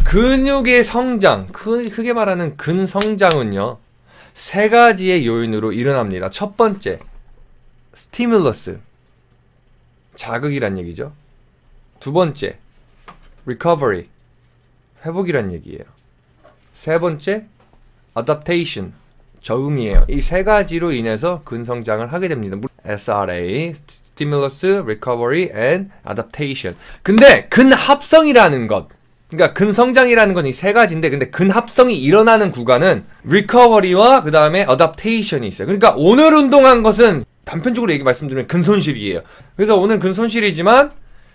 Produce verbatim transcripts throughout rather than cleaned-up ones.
근육의 성장, 크게 말하는 근성장은요, 세 가지의 요인으로 일어납니다. 첫 번째, 스티뮬러스, 자극이란 얘기죠. 두 번째, recovery, 회복이란 얘기예요. 세 번째, adaptation, 적응이에요. 이 세 가지로 인해서 근성장을 하게 됩니다. 에스 알 에이, stimulus, recovery, and adaptation. 근데 근합성이라는 것, 그러니까 근성장이라는 건 이 세 가지인데, 근데 근합성이 일어나는 구간은 recovery와 그 다음에 adaptation이 있어요. 그러니까 오늘 운동한 것은 단편적으로 얘기 말씀드리면 근손실이에요. 그래서 오늘 근손실이지만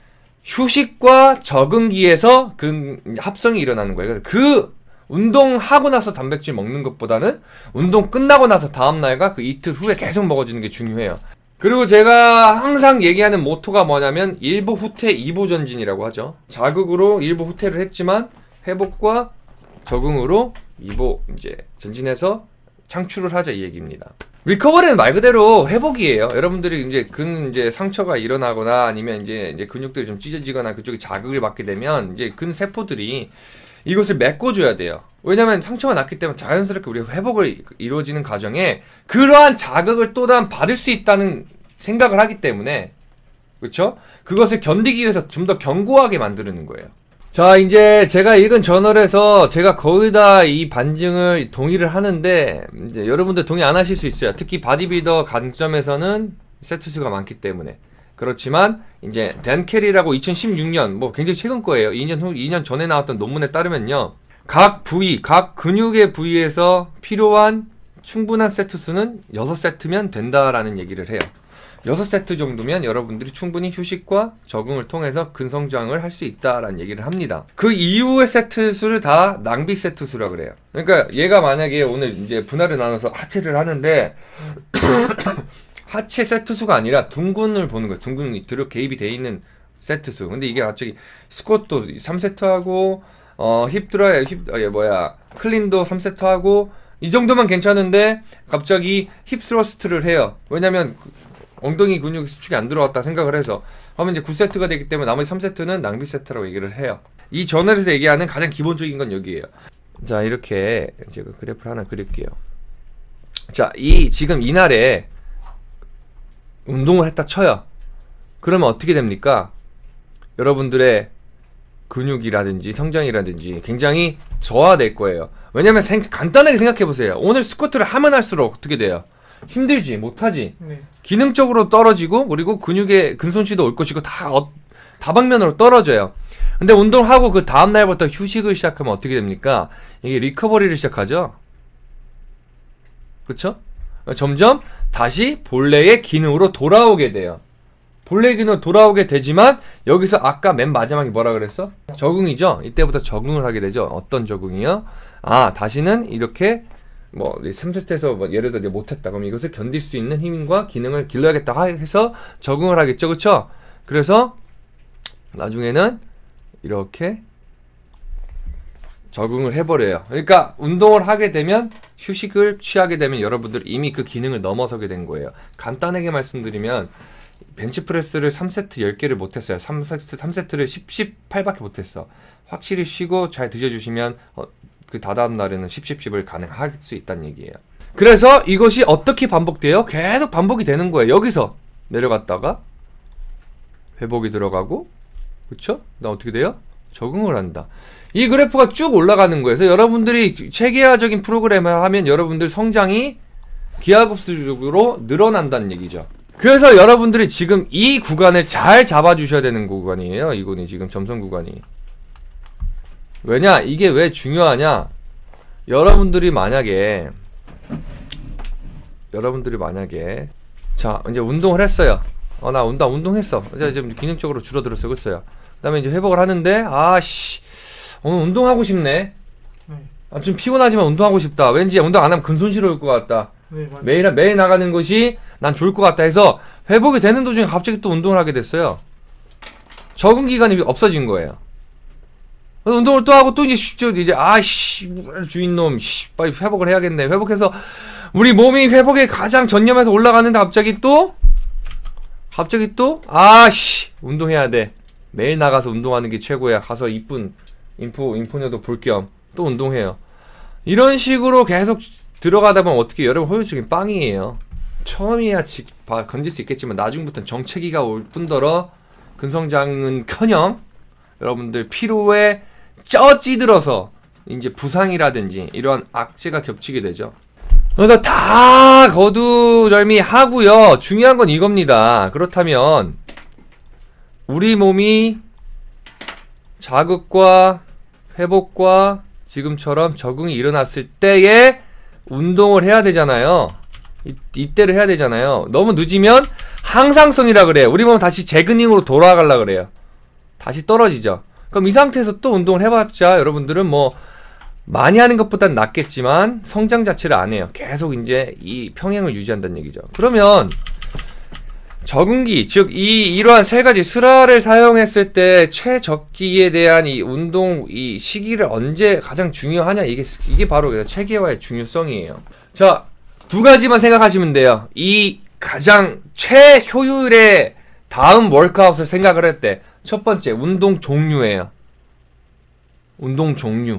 휴식과 적응기에서 근합성이 일어나는 거예요. 그래서 그 운동하고 나서 단백질 먹는 것보다는 운동 끝나고 나서 다음날과 그 이틀 후에 계속 먹어주는 게 중요해요. 그리고 제가 항상 얘기하는 모토가 뭐냐면 일보 후퇴 이보 전진이라고 하죠. 자극으로 일보 후퇴를 했지만 회복과 적응으로 이보 이제 전진해서 창출을 하자 이 얘기입니다. 리커버리는 말 그대로 회복이에요. 여러분들이 이제 근 이제 상처가 일어나거나 아니면 이제 이제 근육들이 좀 찢어지거나 그쪽에 자극을 받게 되면 이제 근 세포들이 이것을 메꿔줘야 돼요. 왜냐면 상처가 났기 때문에 자연스럽게 우리가 회복을 이루어지는 과정에 그러한 자극을 또 다른 받을 수 있다는 생각을 하기 때문에, 그렇죠? 그것을 견디기 위해서 좀 더 견고하게 만드는 거예요. 자, 이제 제가 읽은 저널에서 제가 거의 다 이 반증을 동의를 하는데, 이제 여러분들 동의 안 하실 수 있어요. 특히 바디빌더 관점에서는 세트수가 많기 때문에. 그렇지만 이제 댄 캐리라고 이천십육 년 뭐 굉장히 최근 거예요. 이 년 후 이 년 전에 나왔던 논문에 따르면요, 각 부위, 각 근육의 부위에서 필요한 충분한 세트 수는 여섯 세트면 된다라는 얘기를 해요. 여섯 세트 정도면 여러분들이 충분히 휴식과 적응을 통해서 근성장을 할 수 있다라는 얘기를 합니다. 그 이후의 세트 수를 다 낭비 세트 수라 그래요. 그러니까 얘가 만약에 오늘 이제 분할을 나눠서 하체를 하는데 하체 세트 수가 아니라 둥근을 보는 거예요. 둥근이 들어 개입이 돼 있는 세트 수. 근데 이게 갑자기 스쿼트도 삼 세트 하고 어 힙 드라이 힙 어, 뭐야 클린도 삼 세트 하고 이 정도만 괜찮은데 갑자기 힙 스러스트를 해요. 왜냐면 엉덩이 근육이 수축이 안 들어왔다 생각을 해서 하면 이제 구 세트가 되기 때문에 나머지 삼 세트는 낭비 세트라고 얘기를 해요. 이 저널에서 얘기하는 가장 기본적인 건 여기에요. 자, 이렇게 제가 그래프를 하나 그릴게요. 자, 이 지금 이날에 운동을 했다 쳐요. 그러면 어떻게 됩니까? 여러분들의 근육이라든지 성장이라든지 굉장히 저하될 거예요. 왜냐면 생, 간단하게 생각해보세요. 오늘 스쿼트를 하면 할수록 어떻게 돼요? 힘들지, 못하지. 네. 기능적으로 떨어지고 그리고 근육의 근손실도 올 것이고 다 어, 다방면으로 떨어져요. 근데 운동하고 그 다음날부터 휴식을 시작하면 어떻게 됩니까? 이게 리커버리를 시작하죠. 그쵸? 점점 다시 본래의 기능으로 돌아오게 돼요. 본래 기능으로 돌아오게 되지만 여기서 아까 맨 마지막에 뭐라 그랬어? 적응이죠? 이때부터 적응을 하게 되죠. 어떤 적응이요? 아, 다시는 이렇게 뭐 삼 세트에서 뭐 예를 들어 못했다 그럼 이것을 견딜 수 있는 힘과 기능을 길러야겠다 해서 적응을 하겠죠. 그쵸? 그래서 나중에는 이렇게 적응을 해버려요. 그러니까 운동을 하게 되면 휴식을 취하게 되면 여러분들 이미 그 기능을 넘어서게 된 거예요. 간단하게 말씀드리면 벤치프레스를 삼 세트 열 개를 못했어요. 삼 세트, 삼 세트를 십, 십팔밖에 못했어. 확실히 쉬고 잘 드셔주시면 어, 그 다다음 날에는 십, 십, 십을 가능할 수 있다는 얘기예요. 그래서 이것이 어떻게 반복돼요? 계속 반복이 되는 거예요. 여기서 내려갔다가 회복이 들어가고, 그쵸? 나 어떻게 돼요? 적응을 한다. 이 그래프가 쭉 올라가는 거예요. 그래서 여러분들이 체계화적인 프로그램을 하면 여러분들 성장이 기하급수적으로 늘어난다는 얘기죠. 그래서 여러분들이 지금 이 구간을 잘 잡아주셔야 되는 구간이에요. 이거는 지금 점선 구간이. 왜냐? 이게 왜 중요하냐? 여러분들이 만약에 여러분들이 만약에 자 이제 운동을 했어요. 어 나 운동 운동했어. 이제 좀 기능적으로 줄어들었어, 그랬어요. 그다음에 이제 회복을 하는데 아씨 오늘 운동하고 싶네. 네. 아, 좀 피곤하지만 운동하고 싶다. 왠지 운동 안 하면 근손실 올 것 같다. 네, 매일 매일 나가는 것이 난 좋을 것 같다 해서 회복이 되는 도중에 갑자기 또 운동을 하게 됐어요. 적응 기간이 없어진 거예요. 운동을 또 하고 또 이제 이제 아씨 주인놈 씨, 빨리 회복을 해야겠네. 회복해서 우리 몸이 회복에 가장 전념해서 올라가는데 갑자기 또 갑자기 또 아씨 운동해야 돼. 매일 나가서 운동하는 게 최고야. 가서 이쁜 인포, 인포녀도 볼 겸 또 운동해요. 이런 식으로 계속 들어가다 보면 어떻게 여러분 효율적인 빵이에요. 처음이야 지, 봐, 건질 수 있겠지만 나중부터는 정체기가 올 뿐더러 근성장은 커녕 여러분들 피로에 쪄 찌들어서 이제 부상이라든지 이러한 악재가 겹치게 되죠. 그래서 다 거두절미 하고요. 중요한 건 이겁니다. 그렇다면 우리 몸이 자극과 회복과 지금처럼 적응이 일어났을 때에 운동을 해야 되잖아요. 이, 이때를 해야 되잖아요. 너무 늦으면 항상성이라 그래요. 우리 몸은 다시 재근닝으로 돌아가려 그래요. 다시 떨어지죠. 그럼 이 상태에서 또 운동을 해봤자 여러분들은 뭐 많이 하는 것보단 낫겠지만 성장 자체를 안 해요. 계속 이제 이 평행을 유지한다는 얘기죠. 그러면 적응기, 즉 이 이러한 세 가지 슬라를 사용했을 때 최적기에 대한 이 운동 이 시기를 언제 가장 중요하냐, 이게 이게 바로 체계화의 중요성이에요. 자, 두 가지만 생각하시면 돼요. 이 가장 최효율의 다음 월크아웃을 생각을 할 때 첫 번째 운동 종류예요. 운동 종류.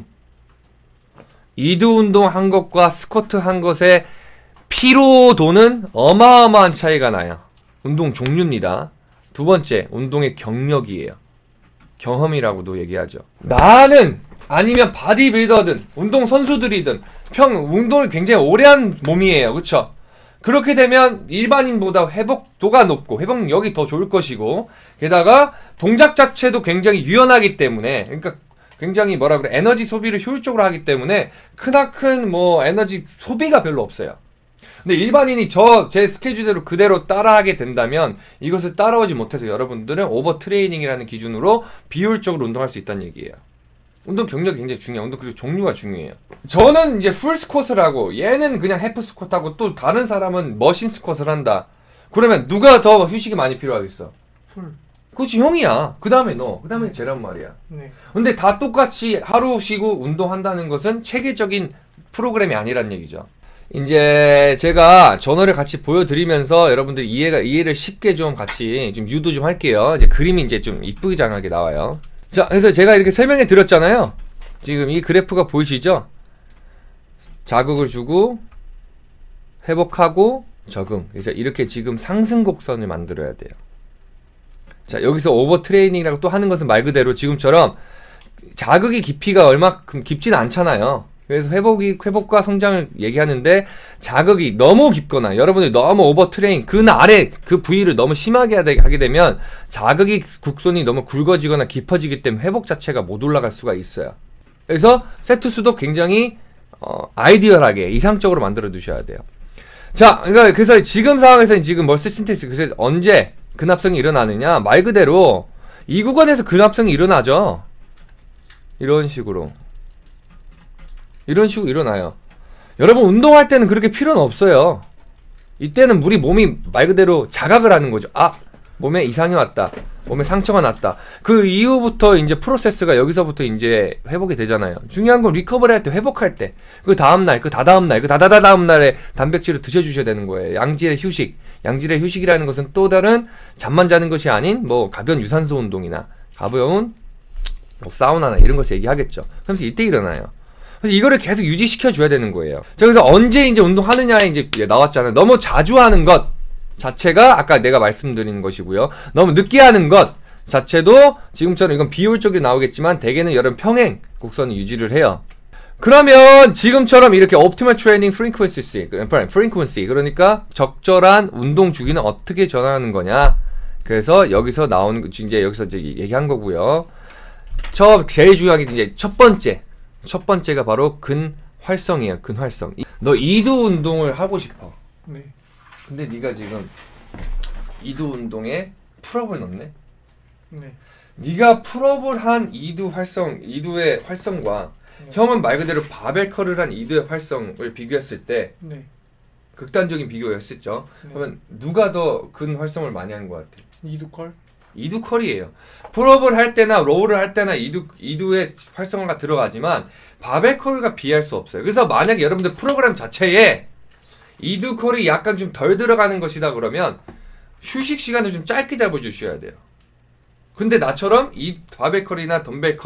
이두 운동 한 것과 스쿼트 한 것의 피로도는 어마어마한 차이가 나요. 운동 종류입니다. 두 번째, 운동의 경력이에요. 경험이라고도 얘기하죠. 나는 아니면 바디빌더든 운동 선수들이든 평 운동을 굉장히 오래 한 몸이에요. 그쵸? 그렇게 되면 일반인보다 회복도가 높고 회복력이 더 좋을 것이고, 게다가 동작 자체도 굉장히 유연하기 때문에, 그러니까 굉장히 뭐라 그래, 에너지 소비를 효율적으로 하기 때문에 크나큰 뭐 에너지 소비가 별로 없어요. 근데 일반인이 저 제 스케줄대로 그대로 따라하게 된다면 이것을 따라오지 못해서 여러분들은 오버 트레이닝이라는 기준으로 비효율적으로 운동할 수 있다는 얘기예요. 운동 경력이 굉장히 중요해요. 운동 그리고 종류가 중요해요. 저는 이제 풀 스쿼트를 하고 얘는 그냥 해프 스쿼트하고 또 다른 사람은 머신 스쿼트를 한다. 그러면 누가 더 휴식이 많이 필요하겠어? 풀. 그렇지, 형이야. 그 다음에 너, 그 다음에 쟤란 말이야. 네. 근데 다 똑같이 하루 쉬고 운동한다는 것은 체계적인 프로그램이 아니란 얘기죠. 이제 제가 전어를 같이 보여드리면서 여러분들 이해가, 이해를 쉽게 좀 같이 좀 유도 좀 할게요. 이제 그림이 이제 좀 이쁘장하게 나와요. 자, 그래서 제가 이렇게 설명해 드렸잖아요. 지금 이 그래프가 보이시죠? 자극을 주고, 회복하고, 적응. 그래서 이렇게 지금 상승 곡선을 만들어야 돼요. 자, 여기서 오버 트레이닝이라고 또 하는 것은 말 그대로 지금처럼 자극의 깊이가 얼마큼 깊지는 않잖아요. 그래서 회복이, 회복과 성장을 얘기하는데 자극이 너무 깊거나 여러분들이 너무 오버 트레이닝, 그 아래 그 부위를 너무 심하게 하게 되면 자극이 곡선이 너무 굵어지거나 깊어지기 때문에 회복 자체가 못 올라갈 수가 있어요. 그래서 세트 수도 굉장히 어, 아이디얼하게 이상적으로 만들어 두셔야 돼요. 자, 그러니까 그래서 지금 상황에서 지금 머슬 신테시스, 그래서 언제 근합성이 일어나느냐, 말 그대로 이 구간에서 근합성이 일어나죠. 이런 식으로 이런 식으로 일어나요. 여러분 운동할 때는 그렇게 필요는 없어요. 이때는 우리 몸이 말 그대로 자각을 하는 거죠. 아, 몸에 이상이 왔다, 몸에 상처가 났다. 그 이후부터 이제 프로세스가 여기서부터 이제 회복이 되잖아요. 중요한 건 리커버리 할 때, 회복할 때, 그 다음날, 그 다다음날, 그 다다다다음날에 단백질을 드셔주셔야 되는 거예요. 양질의 휴식. 양질의 휴식이라는 것은 또 다른 잠만 자는 것이 아닌 뭐 가벼운 유산소 운동이나 가벼운 뭐 사우나나 이런 것을 얘기하겠죠. 그러면서 이때 일어나요. 그래서 이거를 계속 유지시켜 줘야 되는 거예요. 자, 그래서 언제 이제 운동하느냐에 이제 나왔잖아요. 너무 자주 하는 것 자체가 아까 내가 말씀드린 것이고요. 너무 늦게 하는 것 자체도 지금처럼 이건 비효율적으로 나오겠지만 대개는 여름 평행 곡선을 유지를 해요. 그러면 지금처럼 이렇게 optimal training frequency, frequency 그러니까 적절한 운동 주기는 어떻게 전환하는 거냐? 그래서 여기서 나오는 이제 여기서 이제 얘기한 거고요. 저 제일 중요한 게 이제 첫 번째, 첫 번째가 바로 근활성이에요. 근활성. 너 이두 운동을 하고 싶어. 네. 근데 네가 지금 이두 운동에 풀업을 넣네. 네. 네가 풀업을 한 이두 활성, 이두의 활성과 네. 형은 말 그대로 바벨 컬을 한 이두의 활성을 비교했을 때 네. 극단적인 비교였었죠. 네. 그러면 누가 더 근 활성을 많이 한 것 같아? 이두 컬? 이두 컬이에요. 풀업을 할 때나 로우를 할 때나 이두, 이두의 활성화가 들어가지만 바벨 컬과 비할 수 없어요. 그래서 만약에 여러분들 프로그램 자체에 이두 컬이 약간 좀 덜 들어가는 것이다 그러면 휴식 시간을 좀 짧게 잡아주셔야 돼요. 근데 나처럼 이 바벨 컬이나 덤벨 컬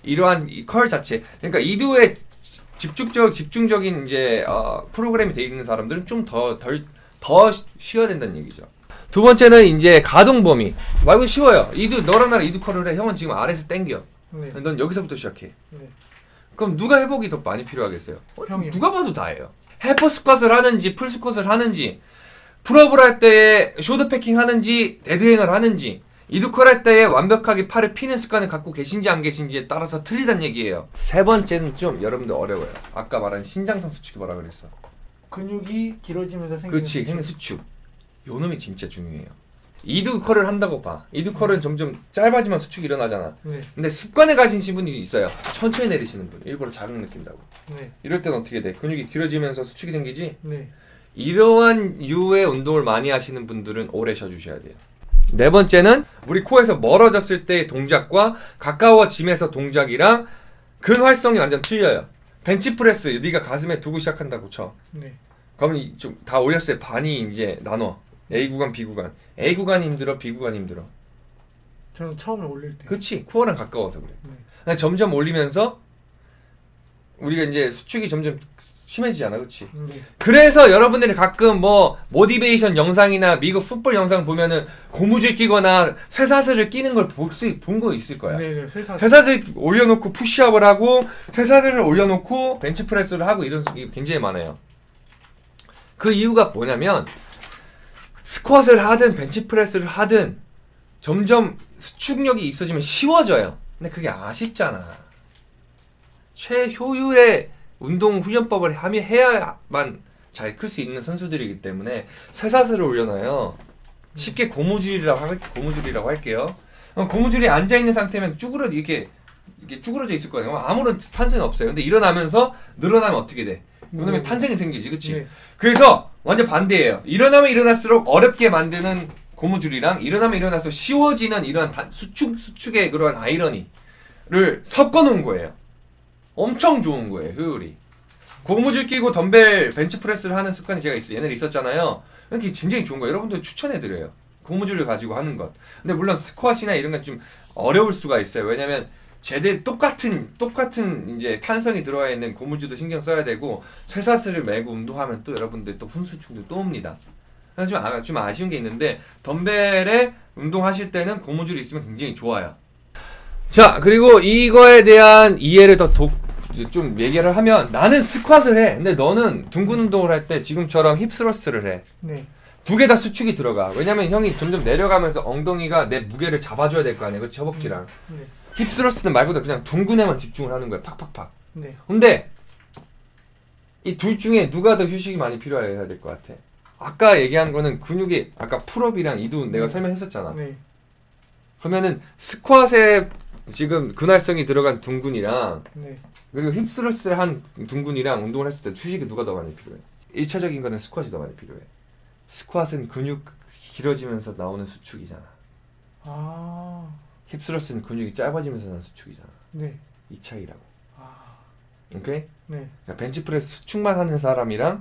이러한 이 컬 자체, 그러니까 이두에 집중적 집중적인 이제 어, 프로그램이 돼 있는 사람들은 좀 더 덜 더 쉬어야 된다는 얘기죠. 두 번째는 이제 가동 범위. 말고 쉬워요. 이두 너랑 나랑 이두 컬을 해. 형은 지금 아래에서 당겨. 네. 넌 여기서부터 시작해. 네. 그럼 누가 회복이 더 많이 필요하겠어요? 어, 형이요. 누가 봐도 다예요. 해퍼 스쿼트를 하는지 풀 스쿼트를 하는지 풀업을 할 때에 쇼드 패킹 하는지 데드행을 하는지 이두컬 할 때에 완벽하게 팔을 피는 습관을 갖고 계신지 안 계신지에 따라서 틀리단 얘기예요. 세 번째는 좀 여러분들 어려워요. 아까 말한 신장성 수축이 뭐라 그랬어? 근육이 길어지면서 생기는 그렇지, 수축. 생긴 수축. 요 놈이 진짜 중요해요. 이두컬을 한다고 봐. 이두컬은 점점 짧아지면 수축이 일어나잖아. 네. 근데 습관을 가지신 분이 있어요. 천천히 내리시는 분. 일부러 자극 느낀다고. 네. 이럴 땐 어떻게 돼? 근육이 길어지면서 수축이 생기지? 네. 이러한 유의 운동을 많이 하시는 분들은 오래 쉬어주셔야 돼요. 네 번째는 우리 코에서 멀어졌을 때의 동작과 가까워짐에서 동작이랑 근활성이 완전 틀려요. 벤치프레스 네가 가슴에 두고 시작한다고 쳐. 네. 그러면 좀 다 올렸을 때 반이 이제 나눠. A 구간, B 구간. A 구간이 힘들어, B 구간이 힘들어. 저는 처음에 올릴 때. 그치? 코어랑 가까워서 그래. 네. 근데 점점 올리면서 우리가 이제 수축이 점점 심해지잖아, 그치? 네. 그래서 여러분들이 가끔 뭐 모티베이션 영상이나 미국 풋볼 영상 보면은 고무줄 끼거나 쇠사슬을 끼는 걸 볼 수 본 거 있을 거야. 네, 네. 쇠사슬. 쇠사슬 올려놓고 푸시업을 하고 쇠사슬을 올려놓고 벤치프레스를 하고 이런 게 굉장히 많아요. 그 이유가 뭐냐면 스쿼트를 하든 벤치프레스를 하든 점점 수축력이 있어지면 쉬워져요. 근데 그게 아쉽잖아. 최효율의 운동 훈련법을 하며 해야만 잘 클 수 있는 선수들이기 때문에 쇠사슬을 올려놔요. 쉽게 고무줄이라고 할, 고무줄이라고 할게요. 고무줄이 앉아 있는 상태면 쭈그러 이렇게 이게 쭈그러져 있을 거예요. 아무런 탄성이 없어요. 근데 일어나면서 늘어나면 어떻게 돼? 그러면 음. 탄생이 생기지, 그치? 네. 그래서 완전 반대예요. 일어나면 일어날수록 어렵게 만드는 고무줄이랑 일어나면 일어날수록 쉬워지는 이런 단, 수축 수축의 그런 아이러니를 섞어 놓은 거예요. 엄청 좋은 거예요, 효율이. 고무줄 끼고 덤벨 벤치프레스를 하는 습관이 제가 있어요. 옛날에 있었잖아요. 이게 굉장히 좋은 거예요. 여러분들 추천해드려요. 고무줄을 가지고 하는 것. 근데 물론 스쿼트나 이런 건 좀 어려울 수가 있어요. 왜냐면 제대 똑같은 똑같은 이제 탄성이 들어와 있는 고무줄도 신경 써야 되고 쇠사슬을 메고 운동하면 또 여러분들 또 훈수충도 또 옵니다. 그래서 좀, 아, 좀 아쉬운 게 있는데 덤벨에 운동하실 때는 고무줄이 있으면 굉장히 좋아요. 자, 그리고 이거에 대한 이해를 더 좀 얘기를 하면 나는 스쿼트를 해. 근데 너는 둥근 운동을 할 때 지금처럼 힙스러스트를 해. 네. 두 개 다 수축이 들어가. 왜냐면 형이 점점 내려가면서 엉덩이가 내 무게를 잡아줘야 될 거 아니야. 그치? 허벅지랑. 네. 힙스러스트는 말 그대로 그냥 둥근에만 집중을 하는 거야. 팍팍팍. 네. 근데 이 둘 중에 누가 더 휴식이 많이 필요해야 될 것 같아? 아까 얘기한 거는 근육이 아까 풀업이랑 이두 내가 설명했었잖아. 네. 그러면은 스쿼트에 지금 근활성이 들어간 둥근이랑 네. 그리고 힙스러스를 한 둥근이랑 운동을 했을 때 휴식이 누가 더 많이 필요해? 일 차적인 거는 스쿼트이 더 많이 필요해. 스쿼트는 근육 길어지면서 나오는 수축이잖아. 아. 힙스러스는 근육이 짧아지면서 나오는 수축이잖아. 네. 이 차이라고. 아. 오케이? 네. 그러니까 벤치프레스 수축만 하는 사람이랑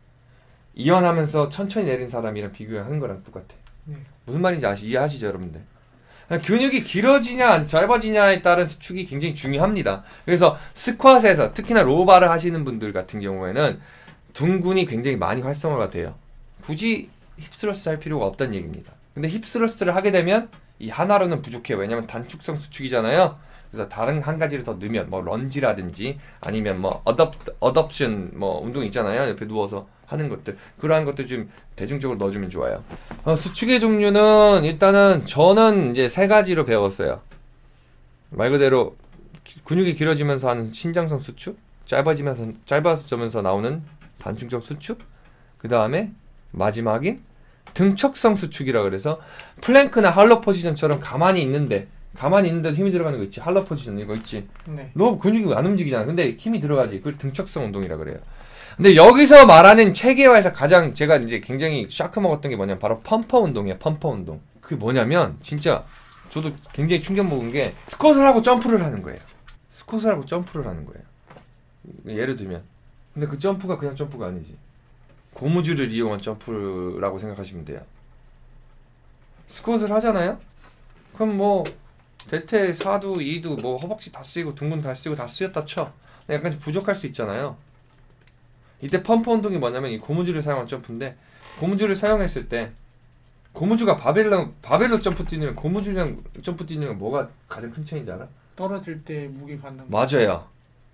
이완하면서 천천히 내린 사람이랑 비교하는 거랑 똑같아. 네. 무슨 말인지 아시, 이해하시죠, 여러분들? 근육이 길어지냐 짧아지냐에 따른 수축이 굉장히 중요합니다. 그래서 스쿼트에서 특히나 로우바를 하시는 분들 같은 경우에는 둥근이 굉장히 많이 활성화가 돼요. 굳이 힙스러스트 할 필요가 없다는 얘기입니다. 근데 힙스러스트를 하게 되면 이 하나로는 부족해요. 왜냐면 단축성 수축이잖아요. 그래서 다른 한 가지를 더 넣으면 뭐 런지라든지 아니면 뭐 어덥 어덥션 뭐 운동 있잖아요. 옆에 누워서 하는 것들 그러한 것들 좀 대중적으로 넣어주면 좋아요. 어, 수축의 종류는 일단은 저는 이제 세 가지로 배웠어요. 말 그대로 기, 근육이 길어지면서 하는 신장성 수축, 짧아지면서 짧아지면서 나오는 단축적 수축, 그 다음에 마지막인 등척성 수축이라 그래서 플랭크나 할로 포지션처럼 가만히 있는데 가만히 있는데도 힘이 들어가는 거 있지. 할로 포지션 이거 있지. 네. 너 근육이 안 움직이잖아. 근데 힘이 들어가지. 그걸 등척성 운동이라 그래요. 근데 여기서 말하는 체계화에서 가장 제가 이제 굉장히 샤크 먹었던 게 뭐냐면 바로 펌퍼 운동이에요. 펌퍼 운동. 그게 뭐냐면 진짜 저도 굉장히 충격 먹은 게 스쿼트를 하고 점프를 하는 거예요. 스쿼트를 하고 점프를 하는 거예요. 예를 들면 근데 그 점프가 그냥 점프가 아니지. 고무줄을 이용한 점프라고 생각하시면 돼요. 스쿼트를 하잖아요? 그럼 뭐 대퇴 사두, 이두, 뭐 허벅지 다 쓰이고 둥근 다 쓰이고 다 쓰였다 쳐. 약간 좀 부족할 수 있잖아요. 이때 펌프 운동이 뭐냐면 이 고무줄을 사용한 점프인데 고무줄을 사용했을 때 고무줄과 바벨로 바벨로 점프 뛰는 고무줄이랑 점프 뛰는 건 뭐가 가장 큰 차이인지 알아? 떨어질 때 무게 받는 거. 맞아요.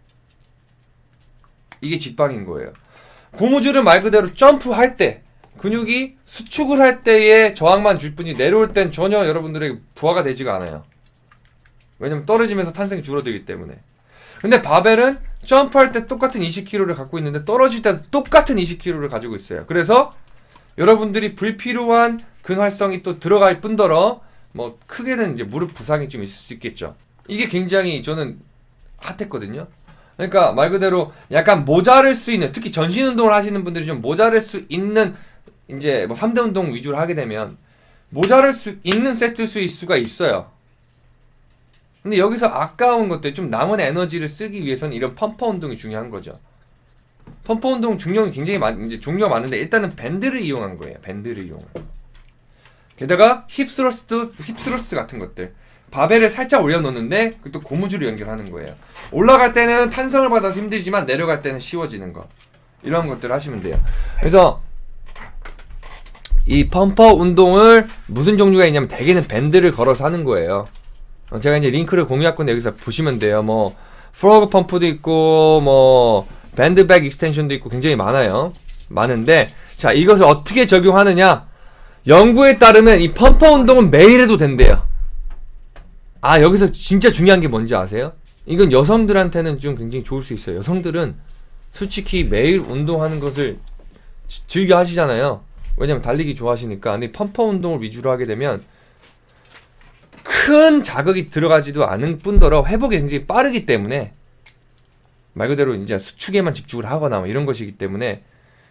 이게 직방인 거예요. 고무줄은 말 그대로 점프할 때 근육이 수축을 할 때의 저항만 줄 뿐이 내려올 땐 전혀 여러분들에게 부하가 되지가 않아요. 왜냐면 떨어지면서 탄성이 줄어들기 때문에. 근데 바벨은 점프할 때 똑같은 이십 킬로그램을 갖고 있는데 떨어질 때도 똑같은 이십 킬로그램을 가지고 있어요. 그래서 여러분들이 불필요한 근활성이 또 들어갈 뿐더러 뭐 크게는 이제 무릎 부상이 좀 있을 수 있겠죠. 이게 굉장히 저는 핫했거든요. 그러니까 말 그대로 약간 모자랄 수 있는, 특히 전신 운동을 하시는 분들이 좀 모자랄 수 있는 이제 뭐 삼 대 운동 위주로 하게 되면 모자랄 수 있는 세트 수일 수가 있어요. 근데 여기서 아까운 것들, 좀 남은 에너지를 쓰기 위해서는 이런 펌퍼 운동이 중요한 거죠. 펌퍼 운동 중량이 굉장히 많, 이제 종류가 많은데 일단은 밴드를 이용한 거예요. 밴드를 이용한 거. 게다가 힙스러스트, 힙스러스트 같은 것들. 바벨을 살짝 올려놓는데 또 고무줄을 연결하는 거예요. 올라갈 때는 탄성을 받아서 힘들지만 내려갈 때는 쉬워지는 거. 이런 것들을 하시면 돼요. 그래서 이 펌퍼 운동을 무슨 종류가 있냐면 대개는 밴드를 걸어서 하는 거예요. 제가 이제 링크를 공유할 건데 여기서 보시면 돼요. 뭐 프로그 펌프도 있고 뭐 밴드백 익스텐션도 있고 굉장히 많아요. 많은데 자, 이것을 어떻게 적용하느냐? 연구에 따르면 이 펌퍼 운동은 매일 해도 된대요. 아, 여기서 진짜 중요한 게 뭔지 아세요? 이건 여성들한테는 좀 굉장히 좋을 수 있어요. 여성들은 솔직히 매일 운동하는 것을 지, 즐겨 하시잖아요. 왜냐면 달리기 좋아하시니까. 근데 펌퍼 운동을 위주로 하게 되면 큰 자극이 들어가지도 않은 뿐더러 회복이 굉장히 빠르기 때문에 말 그대로 이제 수축에만 집중을 하거나 뭐 이런 것이기 때문에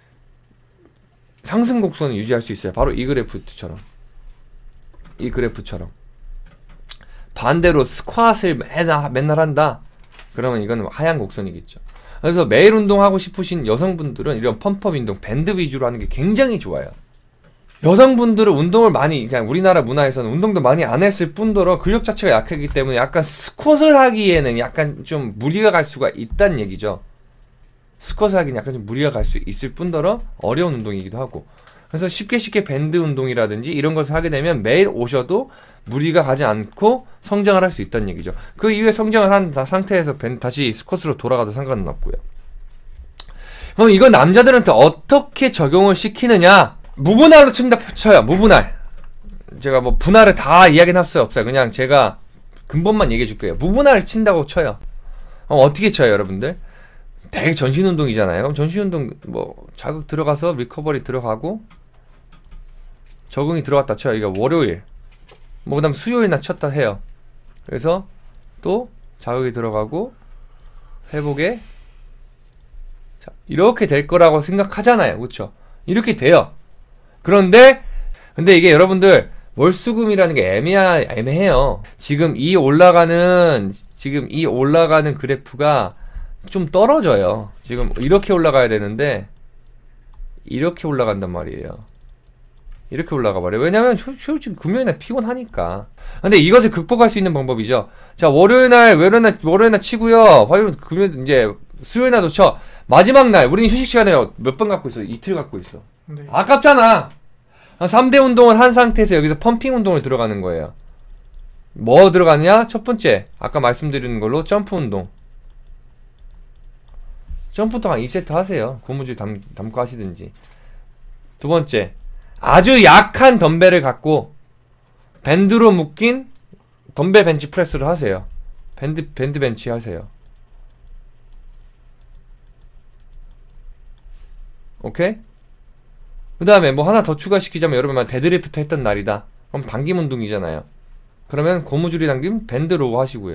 상승 곡선을 유지할 수 있어요. 바로 이 그래프처럼. 이 그래프처럼. 반대로 스쿼트를 맨날, 맨날 한다? 그러면 이건 하향 곡선이겠죠. 그래서 매일 운동하고 싶으신 여성분들은 이런 펌프업 운동, 밴드 위주로 하는 게 굉장히 좋아요. 여성분들은 운동을 많이, 그냥 우리나라 문화에서는 운동도 많이 안 했을 뿐더러 근력 자체가 약하기 때문에 약간 스쿼트를 하기에는 약간 좀 무리가 갈 수가 있다는 얘기죠. 스쿼트 하기는 약간 좀 무리가 갈 수 있을 뿐더러 어려운 운동이기도 하고. 그래서 쉽게 쉽게 밴드 운동이라든지 이런 것을 하게 되면 매일 오셔도 무리가 가지 않고 성장을 할 수 있다는 얘기죠. 그 이후에 성장을 한 상태에서 밴, 다시 스쿼트로 돌아가도 상관은 없고요. 그럼 이건 남자들한테 어떻게 적용을 시키느냐? 무분할로 친다 쳐요. 무분할. 제가 뭐 분할을 다 이야기는 할 수 없어요. 그냥 제가 근본만 얘기해 줄게요. 무분할을 친다고 쳐요. 그럼 어떻게 쳐요, 여러분들? 되게 전신 운동이잖아요. 그럼 전신 운동 뭐 자극 들어가서 리커버리 들어가고 적응이 들어갔다 쳐요. 이거 월요일. 뭐 그다음 수요일날 쳤다 해요. 그래서 또 자극이 들어가고 회복에 자, 이렇게 될 거라고 생각하잖아요. 그렇죠? 이렇게 돼요. 그런데 근데 이게 여러분들 월수금이라는 게 애매하, 애매해요. 지금 이 올라가는 지금 이 올라가는 그래프가 좀 떨어져요. 지금 이렇게 올라가야 되는데 이렇게 올라간단 말이에요. 이렇게 올라가 버려요. 왜냐면 솔직히 금요일날 피곤하니까. 근데 이것을 극복할 수 있는 방법이죠. 자, 월요일날 월요일날 월요일날 치고요. 화요일 금요일 이제 수요일날도 쳐. 마지막 날 우리는 휴식 시간에 몇 번 갖고 있어? 이틀 갖고 있어. 네. 아깝잖아. 삼 대 운동을 한 상태에서 여기서 펌핑 운동을 들어가는 거예요. 뭐 들어가느냐? 첫 번째 아까 말씀드리는 걸로 점프 운동. 점프 운동 한 이 세트 하세요. 고무줄 담, 담고 하시든지. 두 번째 아주 약한 덤벨을 갖고 밴드로 묶인 덤벨 벤치 프레스를 하세요. 밴드, 밴드 벤치 하세요. 오케이? 그 다음에 뭐 하나 더 추가시키자면 여러분 데드리프트 했던 날이다. 그럼 당김 운동이잖아요. 그러면 고무줄이 당김 밴드로 하시고요.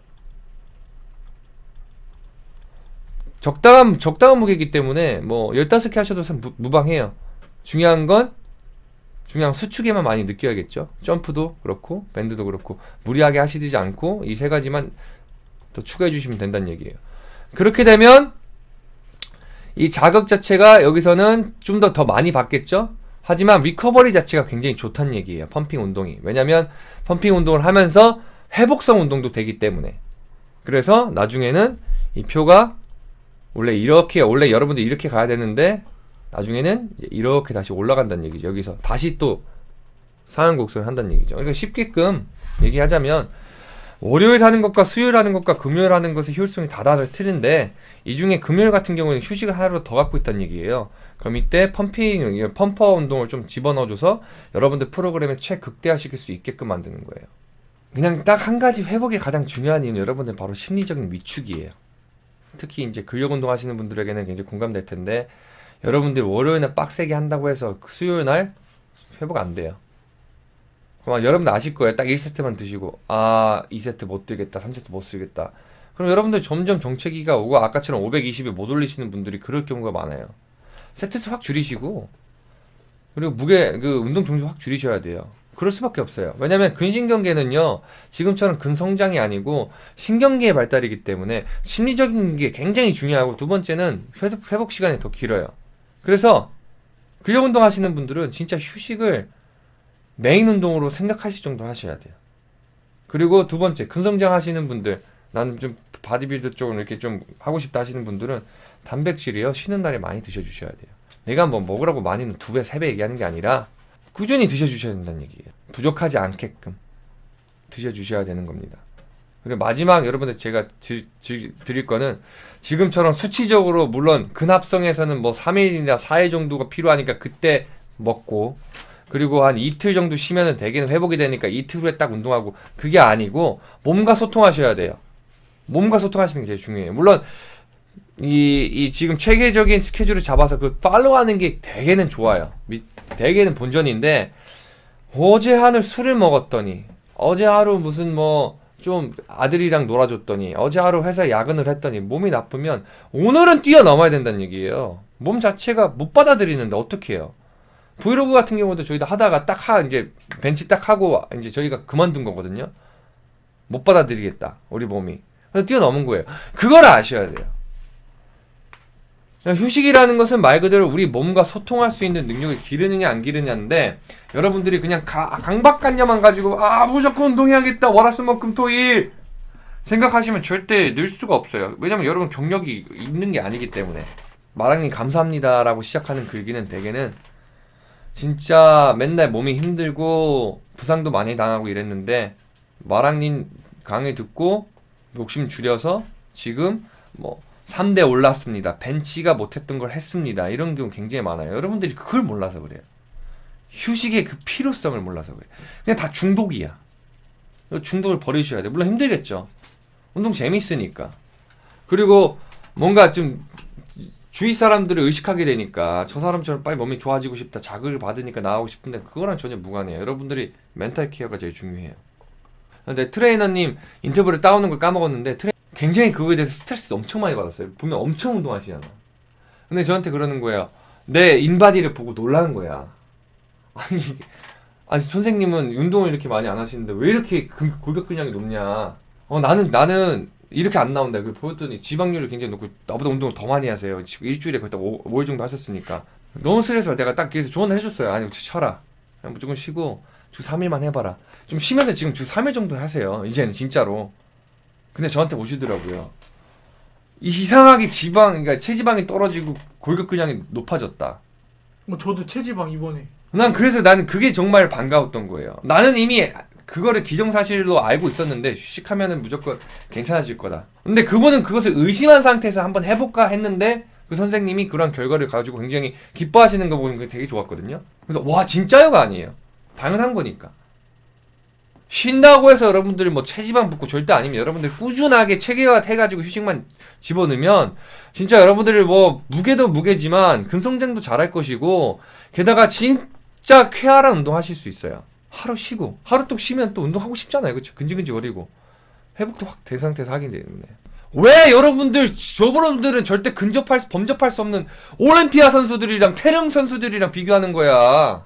적당한, 적당한 무게이기 때문에 뭐 열다섯 개 하셔도 무, 무방해요. 중요한 건 중요한 수축에만 많이 느껴야겠죠. 점프도 그렇고 밴드도 그렇고 무리하게 하시지 않고 이 세 가지만 더 추가해 주시면 된다는 얘기예요. 그렇게 되면 이 자극 자체가 여기서는 좀 더 더 많이 받겠죠. 하지만 리커버리 자체가 굉장히 좋다는 얘기예요. 펌핑 운동이. 왜냐면 펌핑 운동을 하면서 회복성 운동도 되기 때문에. 그래서 나중에는 이 표가 원래 이렇게 원래 여러분들 이렇게 가야 되는데 나중에는 이렇게 다시 올라간다는 얘기죠. 여기서 다시 또 상향 곡선을 한다는 얘기죠. 그러니까 쉽게끔 얘기하자면 월요일 하는 것과 수요일 하는 것과 금요일 하는 것의 효율성이 다다를 틀린데 이 중에 금요일 같은 경우에는 휴식을 하루 더 갖고 있다는 얘기예요. 그럼 이때 펌핑, 펌퍼 운동을 좀 집어넣어줘서 여러분들 프로그램에 최극대화시킬 수 있게끔 만드는 거예요. 그냥 딱 한 가지 회복이 가장 중요한 이유는 여러분들 바로 심리적인 위축이에요. 특히 이제 근력 운동 하시는 분들에게는 굉장히 공감될 텐데 여러분들 월요일날 빡세게 한다고 해서 수요일날 회복 안 돼요. 그럼 여러분들 아실 거예요. 딱 일 세트만 드시고 아 이 세트 못 들겠다, 삼 세트 못 쓰겠다. 그럼 여러분들 점점 정체기가 오고 아까처럼 오백이십에 못 올리시는 분들이 그럴 경우가 많아요. 세트수 확 줄이시고 그리고 무게 그 운동 종류 확 줄이셔야 돼요. 그럴 수밖에 없어요. 왜냐면 근신경계는요 지금처럼 근성장이 아니고 신경계의 발달이기 때문에 심리적인 게 굉장히 중요하고 두 번째는 회복, 회복 시간이 더 길어요. 그래서 근력 운동 하시는 분들은 진짜 휴식을 메인 운동으로 생각하실 정도로 하셔야 돼요. 그리고 두 번째 근성장 하시는 분들 나는 좀 바디빌더 쪽으로 이렇게 좀 하고 싶다 하시는 분들은 단백질이요 쉬는 날에 많이 드셔주셔야 돼요. 내가 뭐 먹으라고 많이는 두 배, 세 배 얘기하는 게 아니라 꾸준히 드셔주셔야 된다는 얘기예요. 부족하지 않게끔 드셔주셔야 되는 겁니다. 그리고 마지막 여러분들 제가 지, 지, 드릴 거는 지금처럼 수치적으로 물론 근합성에서는 뭐 삼 일이나 사 일 정도가 필요하니까 그때 먹고 그리고 한 이틀 정도 쉬면은 대개는 회복이 되니까 이틀 후에 딱 운동하고 그게 아니고 몸과 소통하셔야 돼요. 몸과 소통하시는 게 제일 중요해요. 물론 이, 이 지금 체계적인 스케줄을 잡아서 그 팔로우하는 게 대개는 좋아요. 대개는 본전인데 어제 하루 술을 먹었더니 어제 하루 무슨 뭐 좀 아들이랑 놀아줬더니 어제 하루 회사 야근을 했더니 몸이 나쁘면 오늘은 뛰어넘어야 된다는 얘기예요. 몸 자체가 못 받아들이는데 어떻게 해요? 브이로그 같은 경우도 저희도 하다가 딱 하 이제 벤치 딱 하고 이제 저희가 그만둔 거거든요. 못 받아들이겠다 우리 몸이. 그래서 뛰어넘은 거예요. 그걸 아셔야 돼요. 휴식이라는 것은 말 그대로 우리 몸과 소통할 수 있는 능력을 기르느냐 안 기르냐인데 여러분들이 그냥 가, 강박관념만 가지고 아 무조건 운동해야겠다 월화수목금토일 생각하시면 절대 늘 수가 없어요. 왜냐면 여러분 경력이 있는 게 아니기 때문에. 마랑님 감사합니다 라고 시작하는 글귀는 대개는 진짜 맨날 몸이 힘들고 부상도 많이 당하고 이랬는데 마랑님 강의 듣고 욕심 줄여서 지금 뭐 삼 대 올랐습니다. 벤치가 못했던 걸 했습니다. 이런 경우 굉장히 많아요. 여러분들이 그걸 몰라서 그래요. 휴식의 그 필요성을 몰라서 그래요. 그냥 다 중독이야. 중독을 버리셔야 돼요. 물론 힘들겠죠. 운동 재밌으니까. 그리고 뭔가 좀 주위 사람들을 의식하게 되니까 저 사람처럼 빨리 몸이 좋아지고 싶다. 자극을 받으니까 나가고 싶은데 그거랑 전혀 무관해요. 여러분들이 멘탈 케어가 제일 중요해요. 근데 트레이너님 인터뷰를 따오는 걸 까먹었는데 트레... 굉장히 그거에 대해서 스트레스 엄청 많이 받았어요. 분명 엄청 운동하시잖아. 근데 저한테 그러는 거예요. 내 인바디를 보고 놀라는 거야. 아니, 아니 선생님은 운동을 이렇게 많이 안 하시는데 왜 이렇게 그, 골격 근량이 높냐. 어 나는 나는 이렇게 안 나온다. 그걸 보였더니 지방률이 굉장히 높고 나보다 운동을 더 많이 하세요. 지금 일주일에 거의 딱 오 일 정도 하셨으니까. 너무 스트레스가 내가 딱 그래서 조언을 해줬어요. 아니 쉬어라. 그냥 무조건 쉬고 주 삼 일만 해봐라. 좀 쉬면서 지금 주 삼 일 정도 하세요. 이제는 진짜로. 근데 저한테 오시더라고요. 이상하게 지방, 그러니까 체지방이 떨어지고 골격 근량이 높아졌다. 뭐 저도 체지방 이번에. 난 그래서 나는 그게 정말 반가웠던 거예요. 나는 이미 그거를 기정사실로 알고 있었는데 휴식하면은 무조건 괜찮아질 거다. 근데 그분은 그것을 의심한 상태에서 한번 해볼까 했는데 그 선생님이 그런 결과를 가지고 굉장히 기뻐하시는 거 보면 되게 좋았거든요. 그래서 와 진짜요가 아니에요. 당연한 거니까. 쉰다고 해서 여러분들이 뭐 체지방 붙고 절대 아닙니다. 여러분들 꾸준하게 체계화 해가지고 휴식만 집어넣으면 진짜 여러분들이 뭐 무게도 무게지만 근성장도 잘할 것이고 게다가 진짜 쾌활한 운동 하실 수 있어요. 하루 쉬고 하루 또 쉬면 또 운동하고 싶잖아요. 그쵸? 근질근질거리고 회복도 확 된 상태에서 하기 때문에. 왜 여러분들 저분들은 절대 근접할 수, 범접할 수 없는 올림피아 선수들이랑 태릉 선수들이랑 비교하는 거야.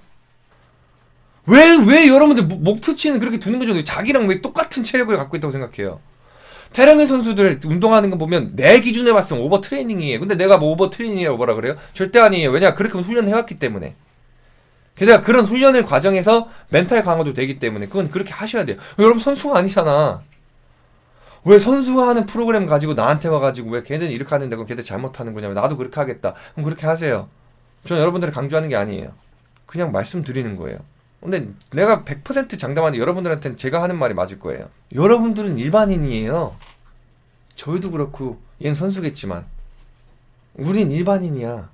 왜, 왜 여러분들 목표치는 그렇게 두는 거죠? 자기랑 왜 똑같은 체력을 갖고 있다고 생각해요? 태릉의 선수들 운동하는 거 보면 내 기준에 봤으면 오버 트레이닝이에요. 근데 내가 뭐 오버 트레이닝이라고 뭐라 그래요? 절대 아니에요. 왜냐? 그렇게 훈련해왔기 때문에. 게다가 그런 훈련의 과정에서 멘탈 강화도 되기 때문에 그건 그렇게 하셔야 돼요. 여러분 선수가 아니잖아. 왜 선수가 하는 프로그램 가지고 나한테 와가지고 왜 걔네는 이렇게 하는데 그럼 걔들 잘못하는 거냐면 나도 그렇게 하겠다. 그럼 그렇게 하세요. 저는 여러분들을 강조하는 게 아니에요. 그냥 말씀드리는 거예요. 근데 내가 백 퍼센트 장담하는데 여러분들한테는 제가 하는 말이 맞을 거예요. 여러분들은 일반인이에요. 저희도 그렇고 얘는 선수겠지만 우린 일반인이야.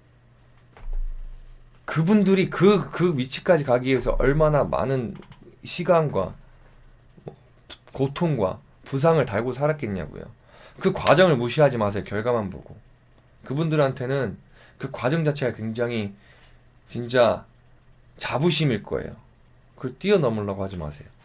그분들이 그, 그 위치까지 가기 위해서 얼마나 많은 시간과 고통과 부상을 달고 살았겠냐고요. 그 과정을 무시하지 마세요. 결과만 보고. 그분들한테는 그 과정 자체가 굉장히 진짜 자부심일 거예요. 그걸 뛰어넘으려고 하지 마세요.